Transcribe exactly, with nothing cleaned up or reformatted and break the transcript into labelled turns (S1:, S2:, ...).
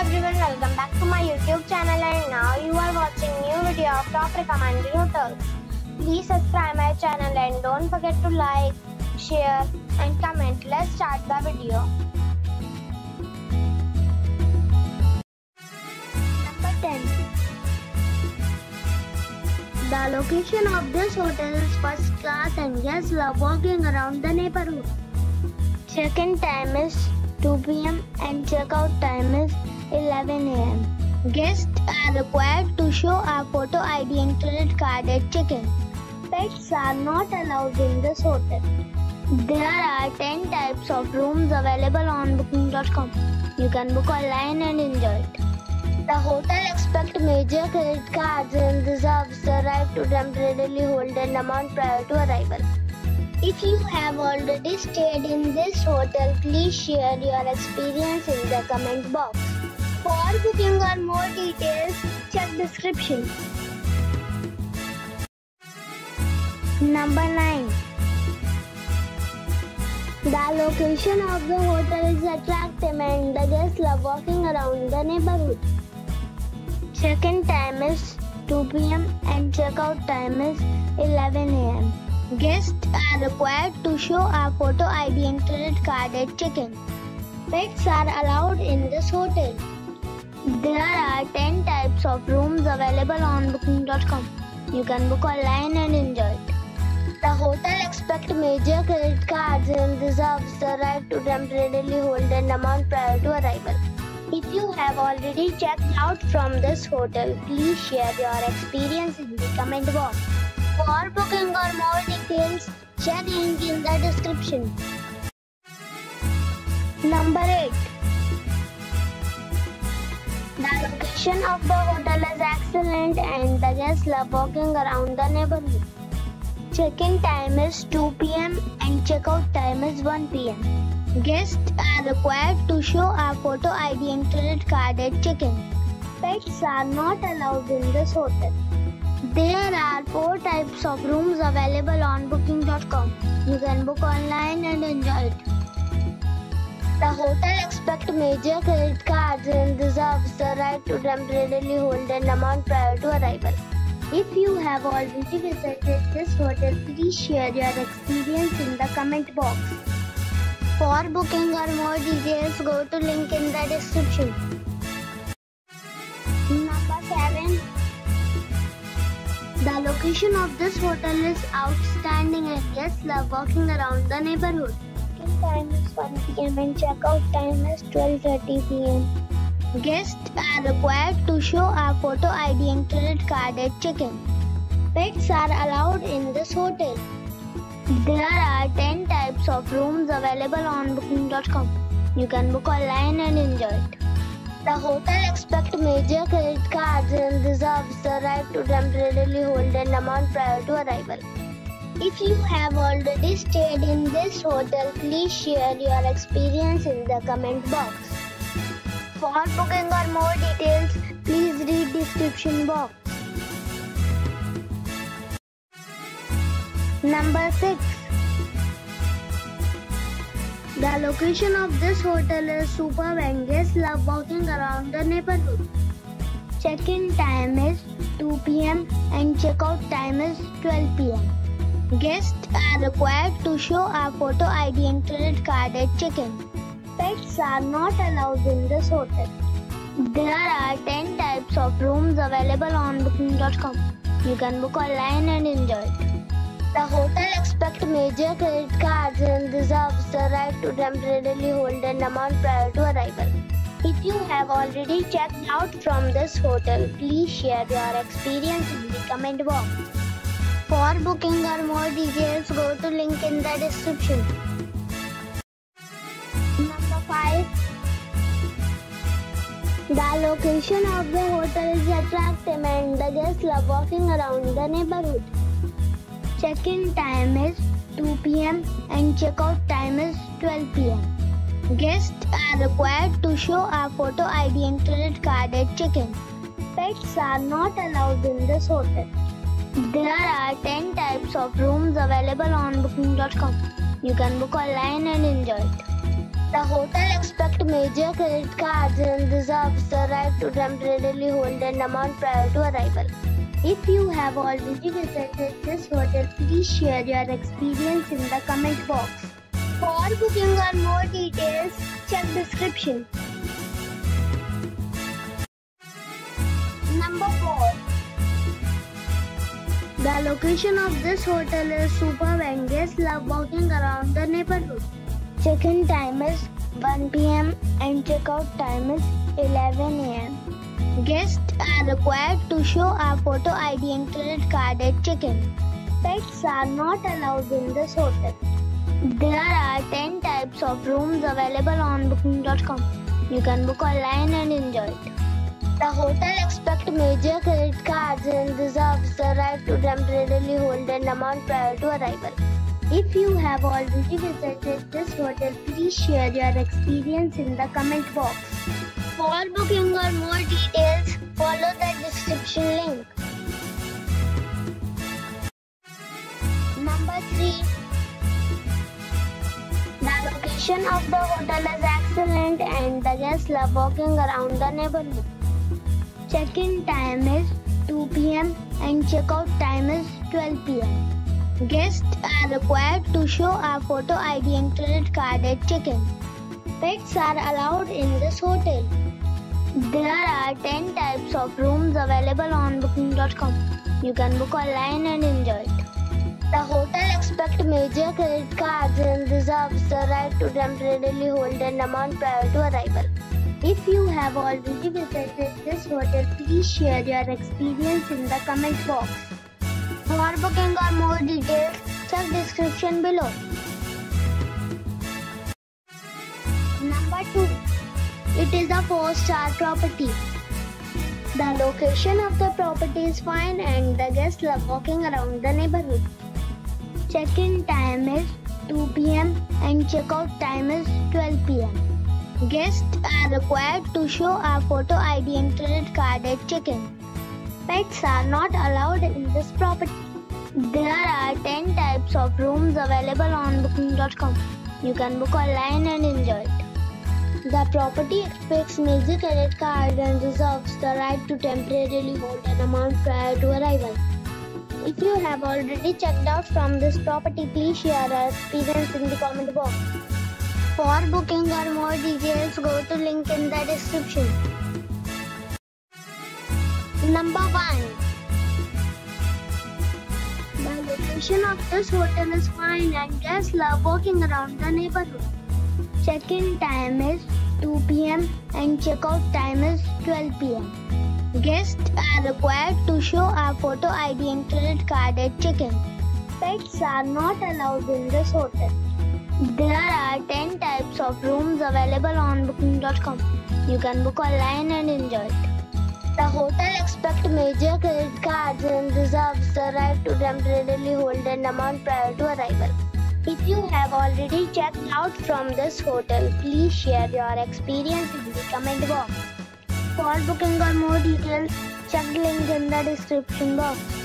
S1: everyone, welcome back to my YouTube channel, and now you are watching new video of top recommended hotels. Please subscribe my channel and don't forget to like, share and comment. Let's start the video. Number ten. The location of this hotel is first class and guests love walking around the neighborhood. Check-in time is two p m and check-out time is eleven a m Guests are required to show a photo I D and credit card at check-in. Pets are not allowed in this hotel. There are ten types of rooms available on booking dot com. You can book online and enjoy it. The hotel expects major credit cards and reserves the right to temporarily hold an amount prior to arrival. If you have already stayed in this hotel, please share your experience in the comment box. For booking or more details, check description. Number nine. The location of the hotel is attractive and the guests love walking around the neighborhood. Check-in time is two p m and check-out time is eleven a m Guests are required to show a photo I D and credit card at check-in. Pets are allowed in this hotel. There are ten types of rooms available on booking dot com. You can book online and enjoy it. The hotel expects major credit cards and reserves the right to temporarily hold an amount prior to arrival. If you have already checked out from this hotel, please share your experience in the comment box. For booking or more details, check link in the description. Number eight. The location of the hotel is excellent and the guests love walking around the neighborhood. Check-in time is two p m and check-out time is one p m Guests are required to show a photo I D and credit card at check-in. Pets are not allowed in this hotel. There are four types of rooms available on booking dot com. You can book online and enjoy it. The hotel expects major credit cards and reserves the right to temporarily hold an amount prior to arrival. If you have already visited this hotel, please share your experience in the comment box. For booking or more details, go to link in the description. Number seven. The location of this hotel is outstanding and guests love walking around the neighborhood. Check-in time is one p m and check-out time is twelve thirty p m Guests are required to show a photo I D and credit card at check-in. Pets are allowed in this hotel. There are ten types of rooms available on booking dot com. You can book online and enjoy it. The hotel expects major credit cards and reserves the right to temporarily hold an amount prior to arrival. If you have already stayed in this hotel, please share your experience in the comment box. For booking or more details, please read description box. Number six. The location of this hotel is superb and guests love walking around the neighborhood. Check-in time is two p m and check-out time is twelve p m Guests are required to show a photo I D and credit card at check-in. Pets are not allowed in this hotel. There are ten types of rooms available on booking dot com. You can book online and enjoy it. The hotel expects major credit cards and reserves the right to temporarily hold an amount prior to arrival. If you have already checked out from this hotel, please share your experience in the comment box. For booking or more details, go to link in the description. Number five. The location of the hotel is attractive and the guests love walking around the neighborhood. Check-in time is two p m and check-out time is twelve p m Guests are required to show a photo I D and credit card at check-in. Pets are not allowed in this hotel. There are ten types of rooms available on booking dot com. You can book online and enjoy it. The hotel expects major credit cards and reserves the right to temporarily hold an amount prior to arrival. If you have already visited this hotel, please share your experience in the comment box. For booking or more details, check description. Number four. The location of this hotel is superb and guests love walking around the neighborhood. Check-in time is one p m and check-out time is eleven a m Guests are required to show a photo I D and credit card at check-in. Pets are not allowed in this hotel. There are ten types of rooms available on booking dot com. You can book online and enjoy it. The hotel expects major credit cards and reserves the right to temporarily hold an amount prior to arrival. If you have already visited this hotel, please share your experience in the comment box. For booking or more details, follow the description link. Number three. The location of the hotel is excellent and the guests love walking around the neighborhood. Check-in time is two p m and check-out time is twelve p m Guests are required to show a photo I D and credit card at check-in. Pets are allowed in this hotel. There are ten types of rooms available on booking dot com. You can book online and enjoy it. The hotel expects major credit cards and reserves the right to temporarily hold an amount prior to arrival. If you have already visited this hotel, please share your experience in the comment box. For booking or more details, check description below. Number two. It is a four-star property. The location of the property is fine and the guests love walking around the neighborhood. Check-in time is two p m and check-out time is twelve p m Guests are required to show a photo I D and credit card at check-in. Pets are not allowed in this property. There are ten types of rooms available on booking dot com. You can book online and enjoy it. The property expects major credit card and reserves the right to temporarily hold an amount prior to arrival. If you have already checked out from this property, please share your experience in the comment box. For booking or more details, go to link in the description. Number one. The location of this hotel is fine and guests love walking around the neighborhood. Check-in time is two p m and check-out time is twelve p m Guests are required to show a photo I D and credit card at check-in. Pets are not allowed in this hotel. There are ten types of rooms available on booking dot com. You can book online and enjoy it. The hotel expects major credit cards and reserves the right to temporarily hold an amount prior to arrival. If you have already checked out from this hotel, please share your experience in the comment box. For booking or more details, check the link in the description box.